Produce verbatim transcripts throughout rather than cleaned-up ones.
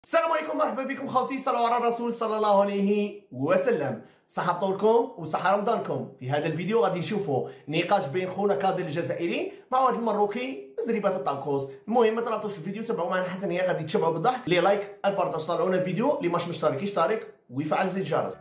السلام عليكم، مرحبا بكم خوتي. صلوا على الرسول صلى الله عليه وسلم. صحة فطوركم وصحة رمضانكم. في هذا الفيديو غادي نشوفوا نقاش بين خونا كادر الجزائري مع واحد المروكي مزريبة الطاكوس. المهم ما تراطوش في الفيديو، تبعوا معنا حتى النهاية، غادي تشبعوا بالضحك. لي لايك البارطاج، طلعونا الفيديو، اللي ماش مشترك يشترك ويفعل زر الجرس.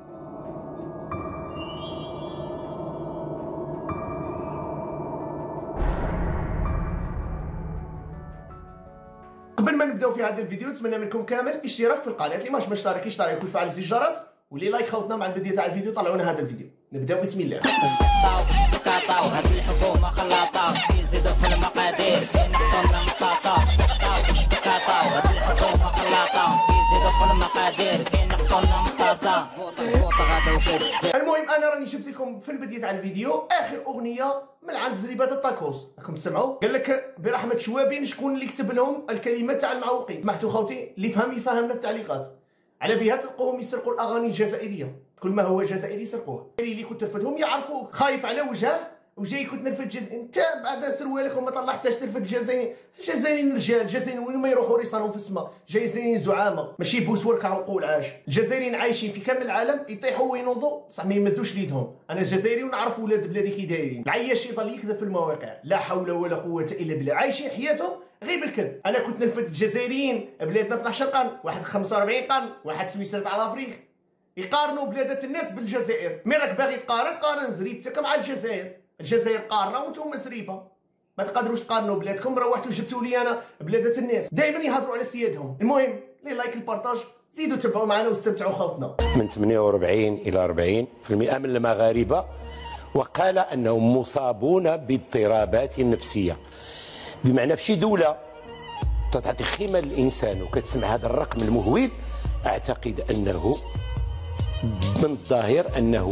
قبل ما نبداو في هذا الفيديو نتمنى منكم كامل اشتراك في القناه، اللي ماش مشترك يشترك ويفعل زر الجرس، واللي لايك خوتنا مع البدايه تاع الفيديو. طلعونا هذا الفيديو، نبداو بسم الله. هاد الحكومه خلاطه يزيدوا في المقادير كينقصوا المقاطع. هاد الحكومه خلاطه يزيدوا في المقادير كينقصوا المقاطع. المهم انا راني جبت لكم في البدايه تاع الفيديو اخر اغنيه من عند زريبات الطاكوس. راكم تسمعوا؟ قال لك برحمه شوابين شكون اللي كتب لهم الكلمات تاع المعوقين. سمحتوا خوتي، اللي فهم يفهمنا في التعليقات. على بها تلقوهم يسرقوا الاغاني الجزائريه، كل ما هو جزائري يسرقوه. اللي كنت ترفدهم يعرفوك، خايف على وجهه وجاي كنت نرفد جزائري. انت بعد سروالك وما طلعتهاش ترفد جزائري. الجزائريين رجال، الجزائريين وين ما يروحوا ريصانهم في السماء، جزائريين زعامه ماشي بوس وركع وقول عاش. الجزائريين عايشين في كامل العالم، يطيحوا وينوضوا بصح ما يمدوش ليدهم. انا جزائري ونعرف ولاد بلادي كي دايرين. العياش يضل يكذب في المواقع، لا حول ولا قوه الا بالله، عايشين حياتهم غير بالكذب. انا كنت نرفد الجزائريين بلادنا اثناش قرن، واحد خمسة وأربعين قرن، واحد سويسرا تاع لافريك، يقارنوا بلادات الناس بالجزائر. مي راك باغي تقارن، قارن زريبتك مع الجزائر. الجزائر قارنه وانتم زريبه، ما تقدروش تقارنوا بلادكم. روحتوا جبتوا لي انا بلادات الناس، دائما يهضروا على سيادهم. المهم لي لايك البارطاج، زيدوا تبعوا معنا واستمتعوا خوتنا. من ثمانية وأربعين الى أربعين بالمئة من المغاربه وقال انهم مصابون باضطرابات نفسيه. بمعنى في شي دوله تعطي خيمه للانسان وكتسمع هذا الرقم المهول، اعتقد انه من الظاهر انه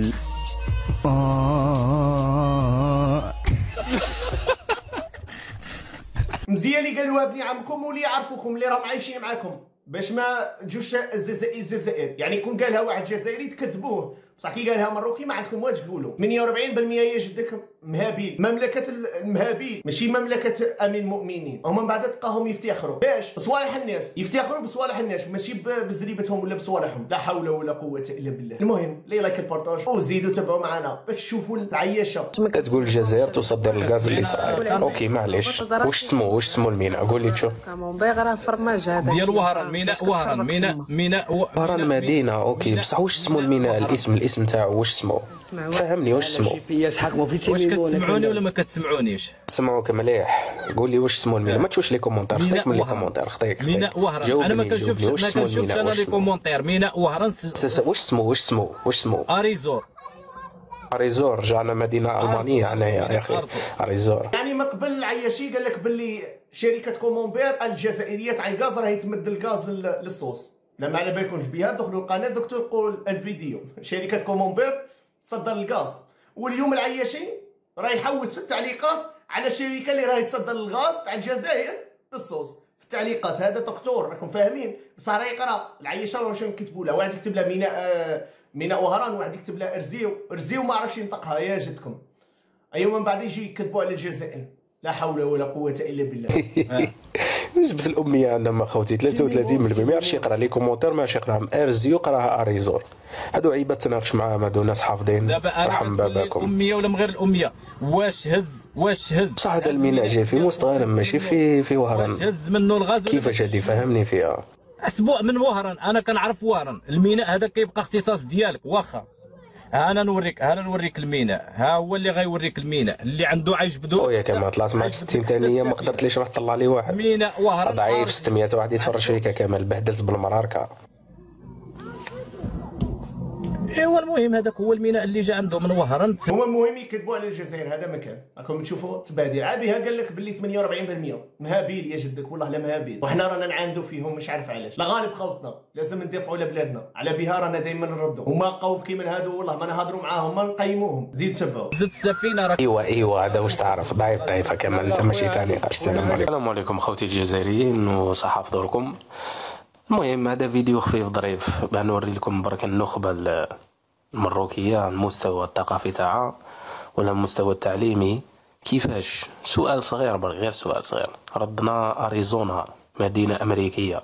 مزيان اللي قالوها بني عمكم واللي يعرفوكم اللي راهم عايشين معاكم، باش ما تجوش الجزائر الجزائر. يعني كون قالها واحد جزائري تكذبوه، بصح كي قالها مروكي ما عندكم واش تقولوا. ثمانية وأربعين بالمئة يا جدك مهابيل، مملكه المهابيل ماشي مملكه امين المؤمنين. هما من بعد تلقاهم يفتخروا باش بصوالح الناس، يفتخروا بصوالح الناس ماشي بزريبتهم ولا بصوالحهم. لا حول ولا قوه الا بالله. المهم لي لايك البارطاج وزيدوا تبعوا معنا باش تشوفوا العياشه. كتقول الجزائر تصدر الغاز لاسرائيل. اوكي معليش، واش سمو واش سمو الميناء؟ قول لي تشوف كامون فرماج هذا ديال وهران. ميناء وهران، ميناء ميناء وهران مدينه. اوكي بصح واش سمو الميناء؟ الاسم الاسم تاعو واش سمو؟ فهمني واش سمو؟ واش كتسمعوني ولا ما كتسمعونيش؟ سمعوك مليح. قول لي واش سمو الميناء، ما تشوفش لي كومونتير. خطيك من لي كومونتير، خطيك ميناء وهران. انا ما كنشوفش ما كنشوفش انا لي كومونتير. ميناء وهران واش سمو واش سمو واش سمو؟ اريزور. اريزور جانا مدينه المانيه انايا يا اخي. اريزور يعني من قبل العياشي قال لك باللي شركه كومونبير الجزائريه تاع الغاز راهي تمد الغاز للصوص. لا ما على بالكمش بها، دخلوا القناه دكتور قول الفيديو. شركه كومونبير تصدر الغاز، واليوم العياشي راه يحوس في التعليقات على الشركه اللي راهي تصدر الغاز تاع الجزائر للصوص. في التعليقات هذا دكتور راكم فاهمين، بصح راه يقرا العياشه واش يكتبوا له. واحد يكتب له ميناء آه ميناء وهران، واحد يكتب له ارزيو ارزيو ما عرفش ينطقها يا جدكم. ايوا من بعد يجي يكذبوا على الجزائر. لا حول ولا قوه الا بالله. نسبة الأمية عندما خوتي ثلاثة وثلاثين بالمئة ما يعرفش يقرا لي كومونتير، ما يعرفش يقراهم. ارزيو قراها اريزور. هادو عيبات تناقش معاهم، هادو ناس حافظين. رحم باباكم. الأمية ولا من غير الأمية، واش هز واش هز. بصح هذا الميناء جاي في مستغرم ماشي في في وهران. واش هز منه الغاز كيفاش هادي؟ فهمني فيها. اسبوع من وهران، انا كنعرف وهران. الميناء هذا كيبقى اختصاص ديالك واخا. ها انا نوريك، ها انا نوريك الميناء، ها هو اللي غيوريك الميناء اللي عنده عايش بدو. خويا كما طلعت معك ستين ثانيه ما قدرتليش راح تطلع لي واحد. ميناء وهران ضعيف ستمية واحد يتفرج فيك كامل، بهدلت بالمراركه. ايوا المهم هذاك هو الميناء اللي جا عنده من وهران. هما المهم يكذبوا على الجزائر. هذا مكان راكم تشوفوا تبادير عابها. قال لك باللي ثمانية وأربعين بالمئة مهابيل يا جدك، والله لا مهابيل. وحنا رانا نعاندوا فيهم مش عارف علاش. لا غالب خوتنا لازم ندافعوا على بلادنا، على بها رانا دائما نردوا. هما قوم كي من هادو والله ما نهضروا معاهم، ما نقيموهم. زيد تبعوا. زدت السفينه راك. ايوا ايوا هذا واش تعرف. ضعيف ضعيفه كمان انت ماشي تاني. السلام عليكم. السلام عليكم خوتي الجزائريين وصحه فطوركم. المهم هذا فيديو خفيف ظريف باه نوري لكم برك النخبه المروكيه، المستوى الثقافي تاعها ولا المستوى التعليمي كيفاش. سؤال صغير برك، غير سؤال صغير. ردنا اريزونا مدينة أمريكية.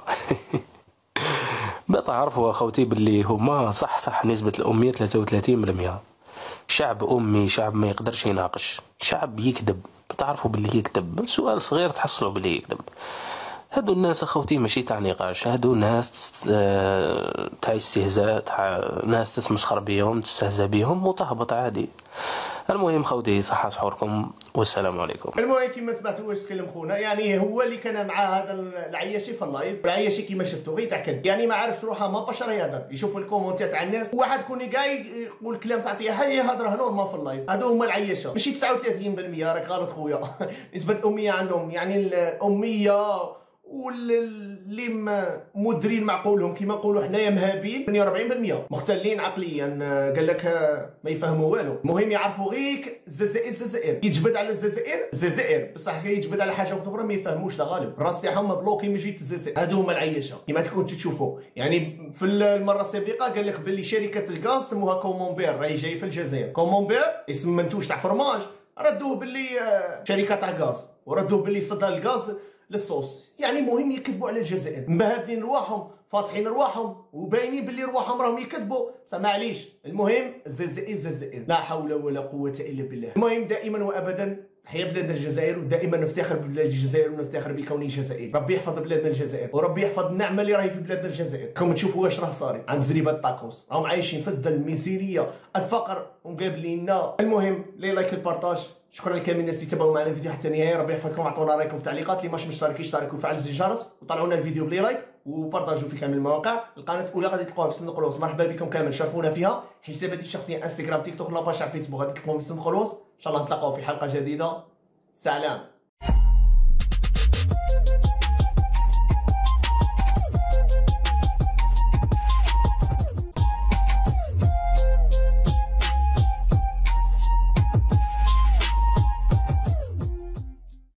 بتعرفوا أخوتي باللي هما صح صح نسبة الأمية ثلاثة وثلاثين بالمئة. شعب أمي، شعب ما يقدرش يناقش، شعب يكذب. بتعرفوا باللي يكذب، سؤال صغير تحصلوا باللي يكذب. هادو الناس أخوتي ماشي تاع نقاش، هادو ناس تاع استهزاء، تاع ناس تتمسخر بيهم، تستهزأ بيهم وتهبط عادي. المهم خوتي صحة سحوركم والسلام عليكم. المهم كيما سمعتوا واش تكلم خونا، يعني هو اللي كان مع هذا العياشي في اللايف، العياشي كيما شفتوا غير تاكد، يعني ما عارفش روحها ما بشر يهضر، يشوف الكومونتات تاع الناس، واحد كوني كاع يقول كلام تعطيه هي يهضر نورمال في اللايف. هادو هما العياشه، ماشي تسعة وثلاثين بالمئة، راك غلط خويا. نسبة الأمية عندهم يعني الأمية واللي مدرين معقولهم كيما نقولوا حنايا مهابين ثمانية وأربعين بالمئة، مختلين عقليا، قال لك ما يفهموا والو. المهم يعرفوا غير الجزائر الجزائر يجبد على الجزائر الجزائر، بصح يجبد على حاجه اخرى ما يفهموش لا غالب، الراس تاعهم مبلوكي من جهه الجزائر. هادو هما العياشه كيما تكون تشوفوا. يعني في المره السابقه قال لك باللي شركه الغاز سموها كومونبير راهي جاي في الجزائر، كومونبير اسم منتوج تاع فرماج، ردوه باللي شركه تاع غاز، وردوه باللي صدى الغاز للصوص. يعني مهم يكذبوا على الجزائر، مبهدين رواحهم، فاتحين رواحهم وباينين باللي رواحهم راهم يكذبوا، بصح معليش. المهم الجزائر الجزائر لا حول ولا قوه الا بالله. المهم دائما وابدا حيا بلادنا الجزائر، ودائما نفتخر ببلاد الجزائر ونفتخر بكوني جزائري. ربي يحفظ بلادنا الجزائر، وربي يحفظ النعمه اللي راهي في بلادنا الجزائر. راكم تشوفوا واش راه صاري عند زريبه الطاكوس، راهم عايشين في الظل، الميزيريه، الفقر ومقابليننا. المهم لي لايك البارطاج. شكرا لكامل الناس اللي تابعوا معنا الفيديو حتى النهايه. ربي يحفظكم، عطونا رايكم في التعليقات، اللي ماش مشترك يشترك ويفعل زر الجرس، وطلعوا لنا الفيديو بلي لايك وبارطاجوا في كامل المواقع. القناه الاولى غادي تلقوها في صندوق الوصف. مرحبا بكم كامل، شرفونا فيها. حساباتي الشخصيه انستغرام، تيك توك، لاباج على فيسبوك غادي تلقوهم في صندوق الوصف. ان شاء الله نتلاقاو في حلقه جديده. سلام.